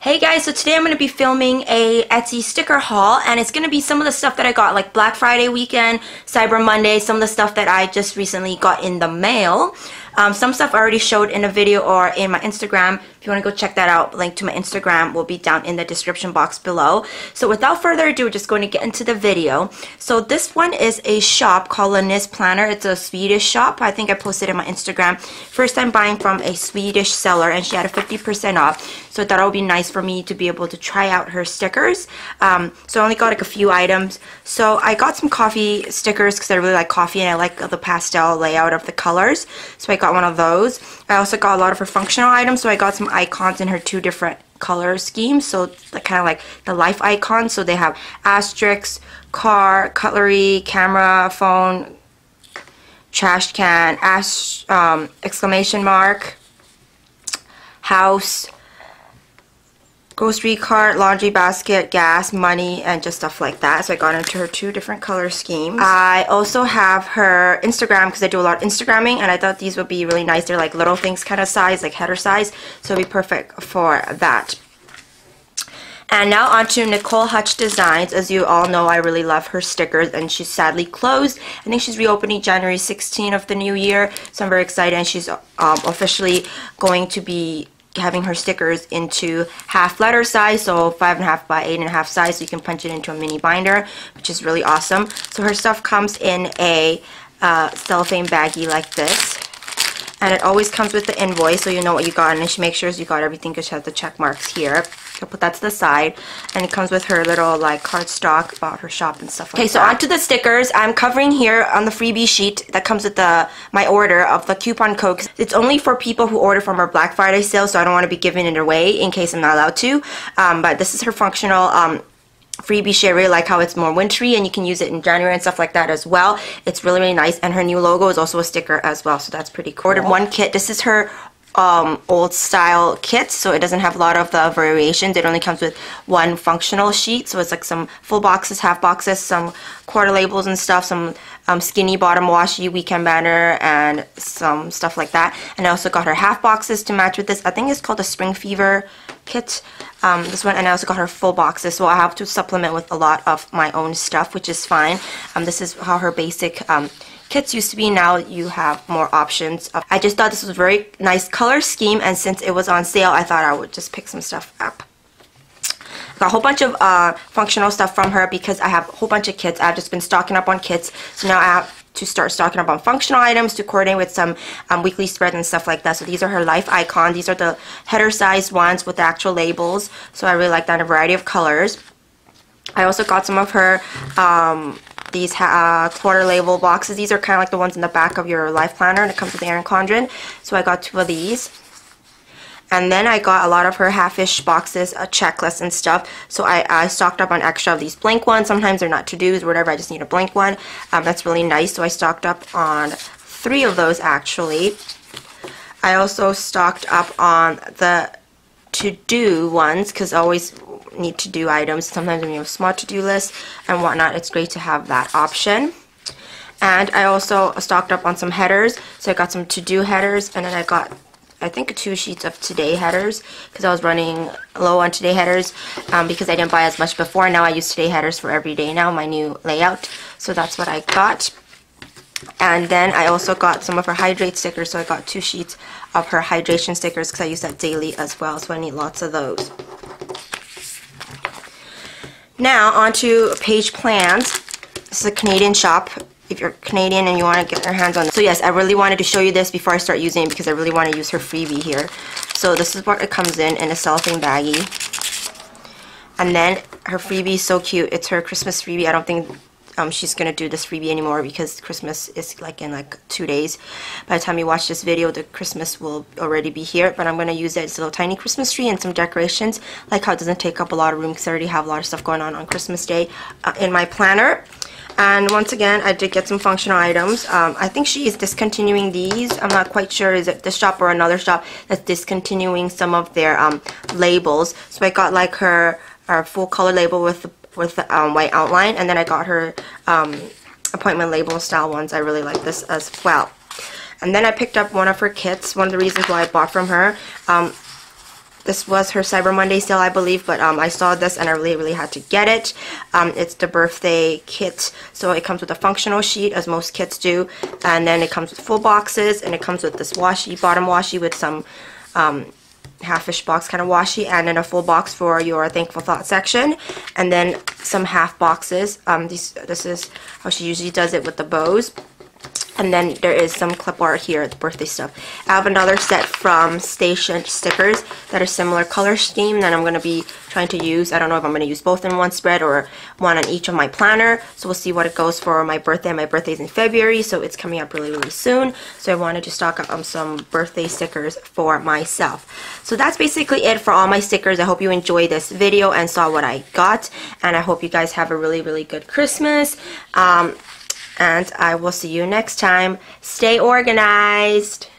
Hey guys, so today I'm going to be filming a Etsy sticker haul, and it's going to be some of the stuff that I got like Black Friday weekend, Cyber Monday, some of the stuff that I just recently got in the mail. Some stuff I already showed in a video or in my Instagram. If you want to go check that out, link to my Instagram will be down in the description box below. So without further ado, we're just going to get into the video. So this one is a shop called Linné's Planner. It's a Swedish shop. I think I posted in my Instagram. First time buying from a Swedish seller, and she had a 50% off. So I thought it would be nice for me to be able to try out her stickers. So I only got like a few items. So I got some coffee stickers because I really like coffee and I like the pastel layout of the colors. So I got one of those. I also got a lot of her functional items. So I got some icons in her two different color schemes. So kind of like the life icons. So they have asterisk, car, cutlery, camera, phone, trash can, exclamation mark, house, grocery cart, laundry basket, gas, money, and just stuff like that. So I got into her two different color schemes. I also have her Instagram because I do a lot of Instagramming, and I thought these would be really nice. They're like little things kind of size, like header size, so it'd be perfect for that. And now on to Nicole Hutch Designs. As you all know, I really love her stickers, and she's sadly closed. I think she's reopening January 16 of the new year, so I'm very excited, and she's officially going to be having her stickers into half letter size, so 5.5 by 8.5 size, so you can punch it into a mini binder, which is really awesome. So her stuff comes in a cellophane baggie like this, and it always comes with the invoice, so you know what you got, and she makes sure you got everything because she has the check marks here. I'll put that to the side, and it comes with her little like cardstock about her shop and stuff like that. Okay, so onto the stickers. I'm covering here on the freebie sheet that comes with my order of the coupon code. It's only for people who order from our Black Friday sale, so I don't want to be giving it away in case I'm not allowed to. But this is her functional freebie sheet. I really like how it's more wintry, and you can use it in January and stuff like that as well. It's really, really nice, and her new logo is also a sticker as well, so that's pretty cool. Ordered one kit. This is her old style kit, so it doesn't have a lot of the variations. It only comes with one functional sheet, so it's like some full boxes, half boxes, some quarter labels and stuff, some skinny bottom washi, weekend banner, and some stuff like that. And I also got her half boxes to match with this. I think it's called the Spring Fever kit, this one. And I also got her full boxes, so I have to supplement with a lot of my own stuff, which is fine. This is how her basic kits used to be. Now you have more options. I just thought this was a very nice color scheme, and since it was on sale, I thought I would just pick some stuff up. I got a whole bunch of functional stuff from her because I have a whole bunch of kits. I've just been stocking up on kits, so now I have to start stocking up on functional items to coordinate with some weekly spreads and stuff like that. So these are her life icons. These are the header sized ones with the actual labels, so I really like that in a variety of colors. I also got some of her these quarter label boxes. These are kind of like the ones in the back of your life planner, and it comes with Erin Condren. So I got two of these. And then I got a lot of her half-ish boxes, a checklist and stuff. So I stocked up on extra of these blank ones. Sometimes they're not to-dos or whatever. I just need a blank one. That's really nice. So I stocked up on 3 of those actually. I also stocked up on the to-do ones because I always need to-do items. Sometimes when you have a small to-do list and whatnot, it's great to have that option. And I also stocked up on some headers. So I got some to-do headers, and then I got, I think, 2 sheets of today headers because I was running low on today headers because I didn't buy as much before. Now I use today headers for every day now, my new layout. So that's what I got. And then I also got some of her hydrate stickers, so I got 2 sheets of her hydration stickers because I use that daily as well, so I need lots of those. Now onto Page Plans. This is a Canadian shop. If you're Canadian and you want to get your hands on this. So yes, I really wanted to show you this before I start using it because I really want to use her freebie here. So this is what it comes in a cellophane baggie. And then her freebie is so cute. It's her Christmas freebie. I don't think she's going to do this freebie anymore because Christmas is like in like 2 days. By the time you watch this video, the Christmas will already be here. But I'm going to use it as a little tiny Christmas tree and some decorations. Like how it doesn't take up a lot of room because I already have a lot of stuff going on Christmas Day in my planner. And once again, I did get some functional items. I think she is discontinuing these. I'm not quite sure, is it this shop or another shop that's discontinuing some of their labels. So I got like her full color label with the white outline, and then I got her appointment label style ones. I really like this as well. And then I picked up one of her kits. One of the reasons why I bought from her, This was her Cyber Monday sale, I believe, but I saw this and I really had to get it. It's the birthday kit, so it comes with a functional sheet, as most kits do, and then it comes with full boxes, and it comes with this washi, bottom washi with some half-ish box kind of washi, and then a full box for your Thankful Thought section, and then some half boxes. This is how she usually does it with the bows. And then there is some clip art here, the birthday stuff. I have another set from Station stickers that are similar color scheme that I'm going to be trying to use. I don't know if I'm going to use both in one spread or one on each of my planner. So we'll see what it goes for my birthday. My birthday's in February, so it's coming up really soon. So I wanted to stock up on some birthday stickers for myself. So that's basically it for all my stickers. I hope you enjoyed this video and saw what I got. And I hope you guys have a really good Christmas. And I will see you next time. Stay organized.